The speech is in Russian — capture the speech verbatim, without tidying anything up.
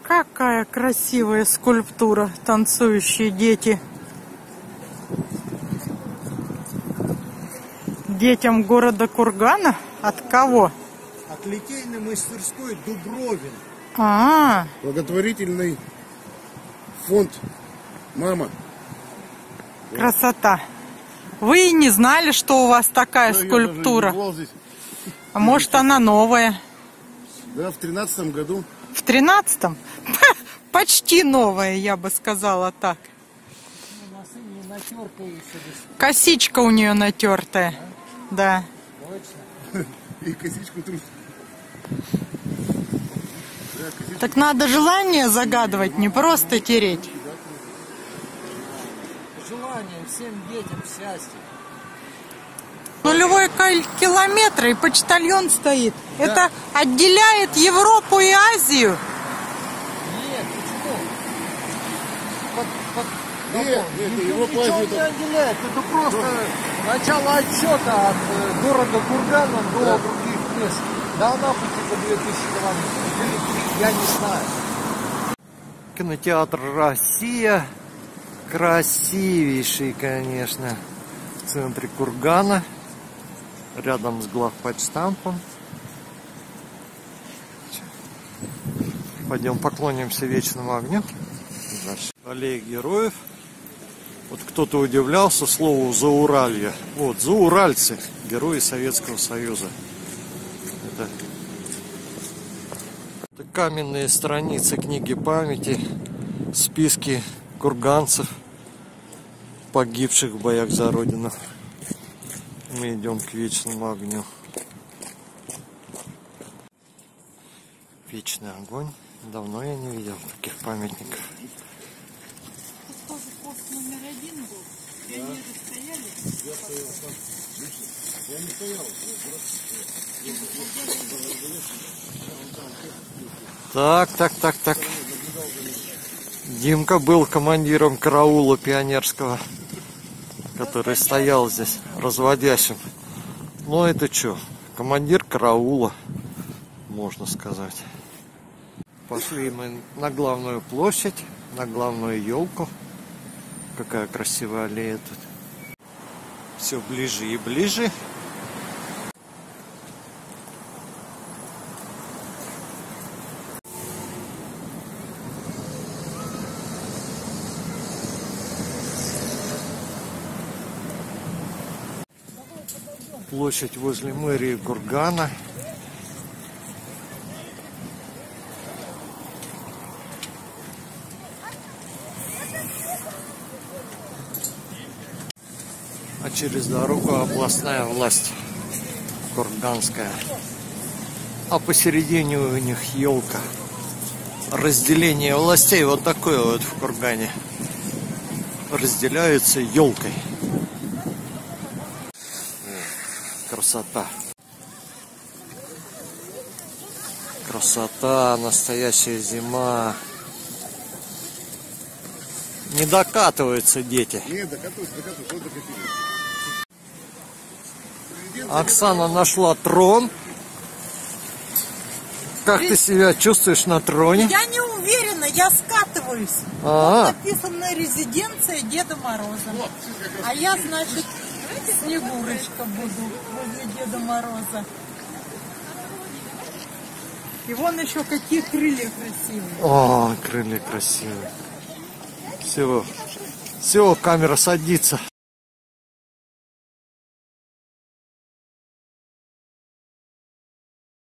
Какая красивая скульптура, танцующие дети. Детям города Кургана? От кого? От литейной мастерской Дубровин. А, -а, -а. Благотворительный фонд «Мама». Красота. Вы и не знали, что у вас такая Да, скульптура? я даже не А может, она новая? Да, в тринадцатом году. В тринадцатом? Почти новая, я бы сказала так. Косичка у нее натертая. Да. И косичку трус. Так надо желание загадывать, не просто тереть. Желание всем детям счастья. Нулевой километр и почтальон стоит. Да. Это отделяет Европу и Азию. Нет, почему? Под, под, Нет, ну, нет, ничего, Европа, ничего Азию не там- отделяет. Это просто начало отсчета от э, города Кургана до Да. других мест. Да, она типа две тысячи километров. Или три, я не знаю. Кинотеатр «Россия». Красивейший, конечно, в центре Кургана, рядом с главпочтампом. Пойдем поклонимся вечному огню. Дальше. Аллея героев. Вот кто-то удивлялся слову «Зауралье». Вот, зауральцы, герои Советского Союза. Это, это каменные страницы книги памяти, списки курганцев, погибших в боях за Родину. Мы идем к вечному огню. Вечный огонь. Давно я не видел таких памятников. Так, так, так, так. Димка был командиром караула пионерского, который стоял здесь разводящим. Ну это что, командир караула, можно сказать. Пошли мы на главную площадь, на главную елку. Какая красивая аллея тут. Все ближе и ближе. Площадь возле мэрии Кургана. А через дорогу областная власть курганская. А посередине у них елка. Разделение властей вот такое вот в Кургане. Разделяются елкой. Красота. Красота, настоящая зима. Не докатываются дети. Нет, докатываются, докатываются, вот докатились. Оксана нашла трон. Как ты себя чувствуешь на троне? Я не уверена, я скатываюсь. А-а. Тут написано «Резиденция Деда Мороза». А я, значит, Снегурочка буду возле Деда Мороза. И вон еще какие крылья красивые. О, крылья красивые. Все, все, камера садится.